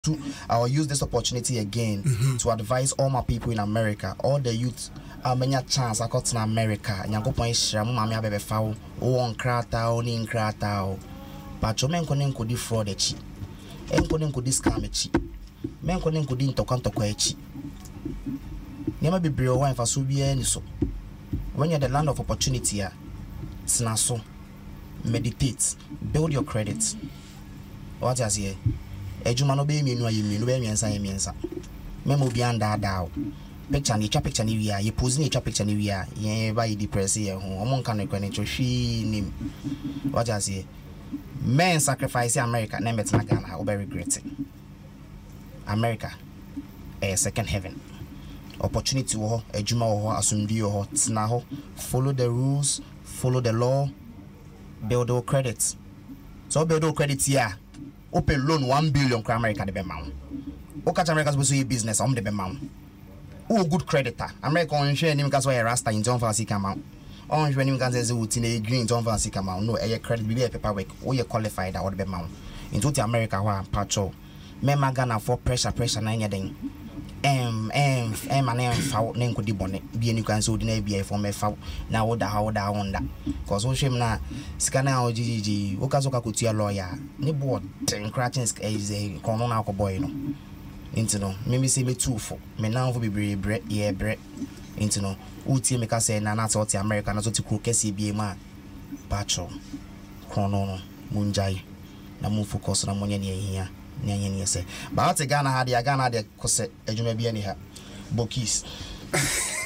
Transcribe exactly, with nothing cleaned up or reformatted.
to I'll use this opportunity again mm-hmm. to advise all my people in America, all the youth. Uh, many chance I got in America. Nyango point share mama bebe foul. Oh on krata o ni krata o. But your men konen kodi fraud echi. En konen kodi scam echi. Men konen kodi ntokan toko echi. Nyama bebre o wan fa so bia ni so. When you're the land of opportunity ya, sna so. Meditate, build your credit. What is here? Ejuma no be me no ayi me no be me nsa me nsa. Memo bi anda da. Picture ni cha picture ni wi a, ye pose ni cha picture ni wi a, ye ba ye depress ye ho. Omo nka no kwani hwi nim. What is here? Men sacrifice America na met na Ghana, o be regret it. America a second heaven. Opportunity wo, ejuma wo, asumdi wo, tsna ho. Follow the rules, follow the law, build your credits. So build your credit here. Open loan one billion for America the be man. O catch America supposed to be business on the be man. Oh good creditor. America on share nim cause why rasta in John Fancy come out. On share nim cause say uti green John Fancy come out. No, a credit be paperwork. O you qualified that would be man. Into the America wa patrol. Me Ghana for pressure pressure na nyeden. Em em em ane fa na nkodi bone bi ni kan so di na bia for me fa na wo da ha wo da won da cause wo hwem na sika na o jijiji wo ka so ka kotua lawyer ni board ten cracking is a kono na ko boy no into no me say me two for me na for be bre ye bre into no utie me ka say na na to America na so ti kro kese bia ma patro kono no munjai na mu focus na monye ne hia nyanye ne say but Ghana ha dia Ghana de kose adwuma bia ni ha bokis